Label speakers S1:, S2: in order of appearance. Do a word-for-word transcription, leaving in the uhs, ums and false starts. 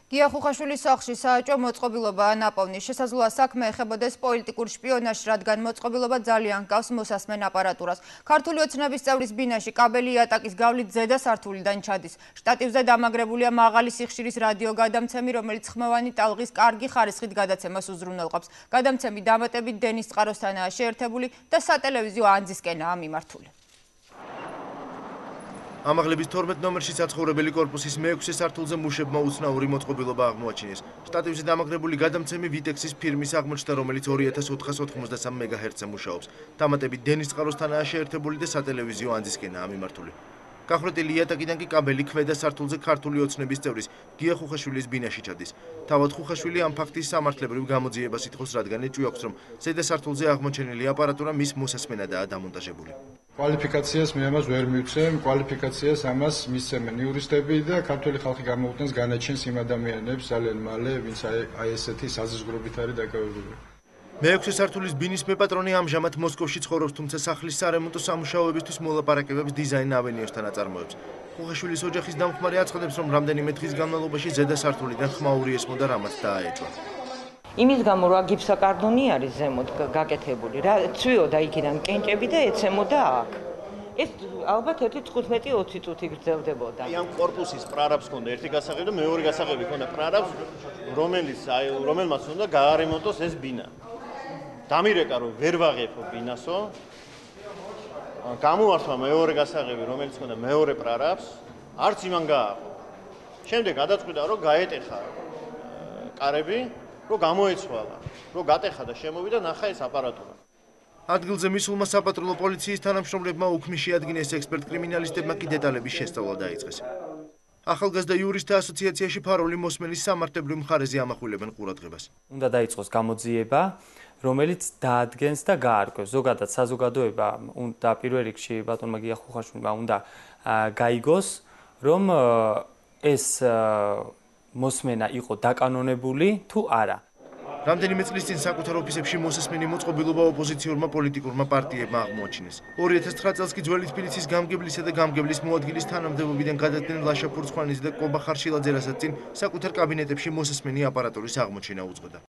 S1: გია ხუხაშვილის სახლში საეჭვო მოწყობილობაა ნაპოვნი. შესაძლოა საქმე ეხებოდეს პოლიტიკურ შპიონაჟს, რადგან მოწყობილობა ძალიან ჰგავს მოსასმენ აპარატურას. ქართული ოცნების წევრის ბინაში კაბელი იატაკის გავლით ზედა სართულიდან ჩადის. შტატივზე დამაგრებულია მაღალი სიხშირის რადიოგადამცემი, რომელიც ხმოვანი ტალღის კარგი ხარისხით გადაცემას უზრუნველყოფს. გადამცემი დამატებით დენის წყაროსთანაა შეერთებული და სატელევიზიო ანძისკენაა მიმართული.
S2: ამაღლების თორმეტ ნომერში საცხოვრებელი კორპუსის მეექვსე სართულზე მუშებმა უცნაური მოწყობილობა აღმოაჩინეს. შტატივზე დამაგრებული გადამცემი ვიტექსის ფირმის აღმოჩნდა, რომელიც ორი ათას ოთხას ოთხმოცდასამ მეგაჰერცზე მუშაობს. დამატებით დენის წყაროსთანაა შეერთებული და სატელევიზიო ანძისკენაა მიმართული. გახრეტილი იატაკიდან კი კაბელი ქვედა სართულზე ქართული ოცნების წევრის გია ხუხაშვილის ბინაში ჩადის. თავად ხუხაშვილი ამ ფაქტის სამართლებრივ გამოძიებას ითხოვს, რადგან ეჭვი აქვს, რომ ზედა სართულზე აღმოჩენილი აპარატურა მის მოსასმენადაა დამონტაჟებული.
S3: კვალიფიკაციას მე ამას ვერ მივცემ, კვალიფიკაციას ამას მისცემენ იურისტები და ქართული ხალხი გამოუყენს განაჩენს იმ ადამიანებს ძალიან მალე, ვინც აი ესეთი საზღვრობით არის დაკავებული.
S2: მეექვსე სართულის ბინის მეპატრონი ამჟამად მოსკოვში ცხოვრობს, თუმცა სახლის სარემონტო სამუშაოებისთვის მოლაპარაკებებს დიზაინ ავენიოსთან აწარმოებს. ხუხაშვილის ოჯახის დამხმარე აცხადებს, რომ რამდენიმე დღის განმავლობაში ზედა სართულიდან ხმაური ესმოდა, რამაც დააეჭვა.
S4: იმის გამო რა გიფსაკარდონი არის ზემოთ გაკეთებული, რა ცვიოდა იქიდან კენჭები და ეცემოდა აქ. ეს ალბათ ერთი თხუთმეტი ოცი წუთი გრძელდებოდა.
S5: ამ კორპუსის პრარაბს ჰქონდა ერთი გასაღები და მეორე გასაღები ჰქონდა პრარაბს, რომელიც აი რომელმაც უნდა გაარემონტოს ეს ბინა. დამირეკა რომ ვერ ვაღებო ბინასო. გამოართვა მეორე გასაღები, რომელიც ჰქონდა მეორე პრარაბს, არც იმან გააღო. შემდეგ გადაწყვიტა რომ გაეტეხა კარები, რომ გამოეცვალა, რომ გატეხა და შემოვიდა ნახა ეს აპარატურა.
S2: ადგილზე მისულმა საპატრულო პოლიციის თანამშრომლებმა უქმის შეადგინეს ექსპერტ კრიმინალისტებმა კი დეტალების შესწავლა დაიწყეს. ახალგაზრდა იურისტთა ასოციაციაში ფარული მოსმენის სამართლებრივ მხარეზე ამახვილებენ ყურადღებას.
S6: უნდა დაიწყოს გამოძიება, რომელიც დაადგენს და გაარკვევს. ზოგადად საზოგადოება და პირველ რიგში ბატონმა გია ხუხაშვილმა უნდა გაიგოს, რომ ეს მოსმენა იყო დაკანონებული თუ არა.
S2: რამდენიმე წლის წინ საკუთარ ოფისებში მოსასმენი მოწყობილობა ოპოზიციურმა პოლიტიკურმა პარტიებმა აღმოაჩინეს. ორი ათას ცხრა წელს კი ძველი თბილისის გამგებლისა და გამგებლის მოადგილის თანამდებობიდან გადადგნენ ლაშა ფურცხვანიძე და კობა ხარშილაძე, რასაც წინ საკუთარ კაბინეტებში მოსასმენი აპარატურის აღმოჩენა უძღვდა.